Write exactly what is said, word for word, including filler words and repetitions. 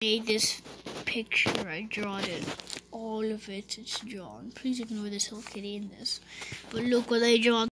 made this picture. I drawn it. All of it, it's drawn. Please ignore this Hello Kitty in this. But look what I drawn.